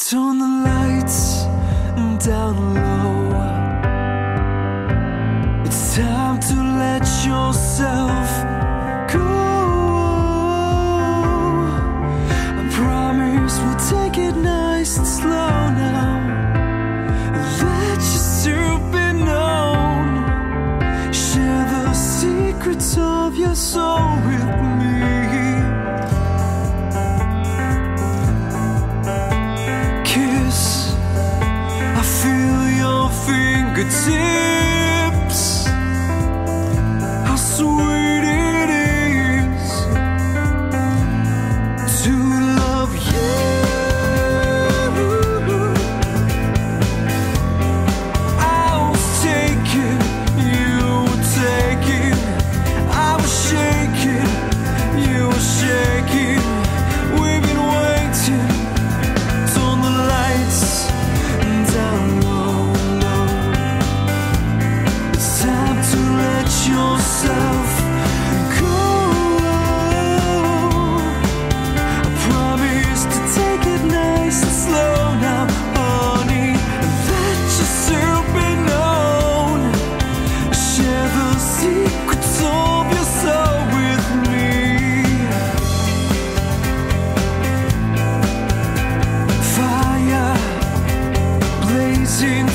Turn the lights down low. It's time to let yourself go. I promise we'll take it nice and slow now. Let yourself be known. Share the secrets of your soul with me. Fingertips, how sweet it is to love you. I was taken, you were taken. I was shaking, you were shaking. We've been waiting. Turn the lights down low. Yourself go. I promise to take it nice and slow now, honey. Let yourself be known. Share the secrets of your soul with me. Fire blazing